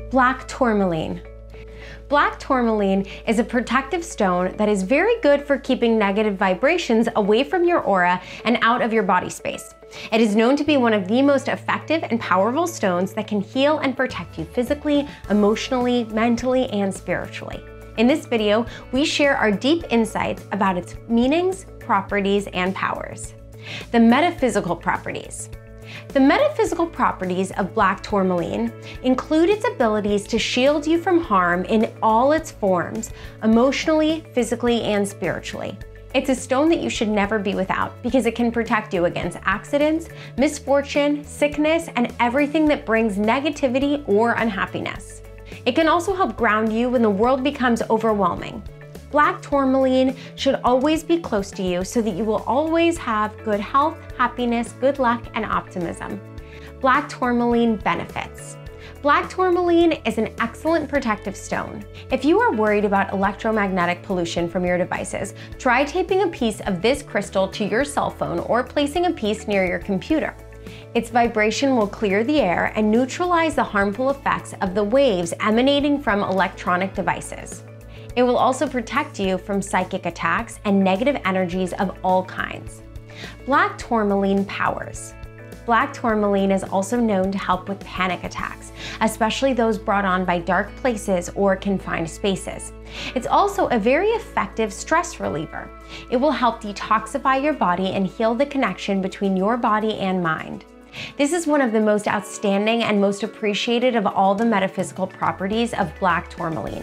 Black tourmaline. Black tourmaline is a protective stone that is very good for keeping negative vibrations away from your aura and out of your body space. It is known to be one of the most effective and powerful stones that can heal and protect you physically, emotionally, mentally, and spiritually. In this video, we share our deep insights about its meanings, properties, and powers. The metaphysical properties. The metaphysical properties of black tourmaline include its abilities to shield you from harm in all its forms, emotionally, physically, and spiritually. It's a stone that you should never be without because it can protect you against accidents, misfortune, sickness, and everything that brings negativity or unhappiness. It can also help ground you when the world becomes overwhelming. Black tourmaline should always be close to you so that you will always have good health, happiness, good luck, and optimism. Black tourmaline benefits. Black tourmaline is an excellent protective stone. If you are worried about electromagnetic pollution from your devices, try taping a piece of this crystal to your cell phone or placing a piece near your computer. Its vibration will clear the air and neutralize the harmful effects of the waves emanating from electronic devices. It will also protect you from psychic attacks and negative energies of all kinds. Black tourmaline powers. Black tourmaline is also known to help with panic attacks, especially those brought on by dark places or confined spaces. It's also a very effective stress reliever. It will help detoxify your body and heal the connection between your body and mind. This is one of the most outstanding and most appreciated of all the metaphysical properties of black tourmaline.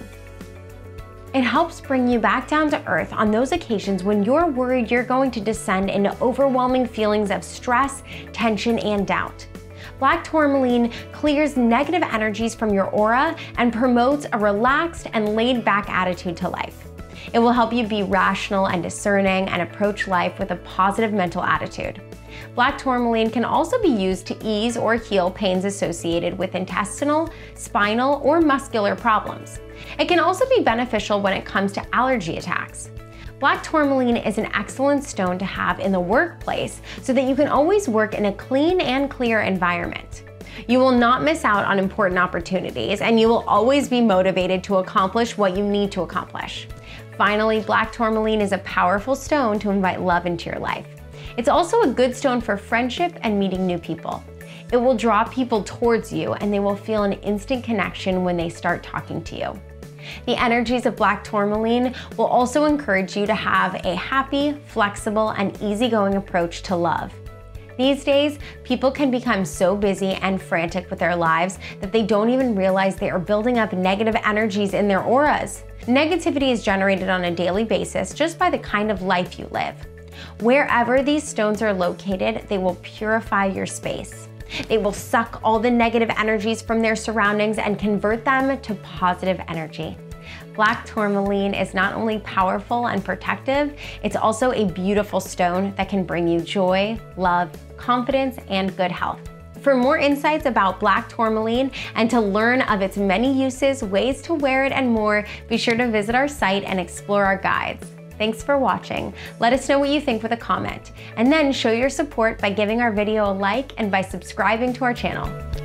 It helps bring you back down to earth on those occasions when you're worried you're going to descend into overwhelming feelings of stress, tension, and doubt. Black tourmaline clears negative energies from your aura and promotes a relaxed and laid-back attitude to life. It will help you be rational and discerning and approach life with a positive mental attitude. Black tourmaline can also be used to ease or heal pains associated with intestinal, spinal, or muscular problems. It can also be beneficial when it comes to allergy attacks. Black tourmaline is an excellent stone to have in the workplace so that you can always work in a clean and clear environment. You will not miss out on important opportunities, and you will always be motivated to accomplish what you need to accomplish. Finally, black tourmaline is a powerful stone to invite love into your life. It's also a good stone for friendship and meeting new people. It will draw people towards you, and they will feel an instant connection when they start talking to you. The energies of black tourmaline will also encourage you to have a happy, flexible, and easygoing approach to love. These days, people can become so busy and frantic with their lives that they don't even realize they are building up negative energies in their auras. Negativity is generated on a daily basis just by the kind of life you live. Wherever these stones are located, they will purify your space. They will suck all the negative energies from their surroundings and convert them to positive energy. Black tourmaline is not only powerful and protective, it's also a beautiful stone that can bring you joy, love, confidence, and good health. For more insights about black tourmaline and to learn of its many uses, ways to wear it, and more, be sure to visit our site and explore our guides. Thanks for watching. Let us know what you think with a comment, and then show your support by giving our video a like and by subscribing to our channel.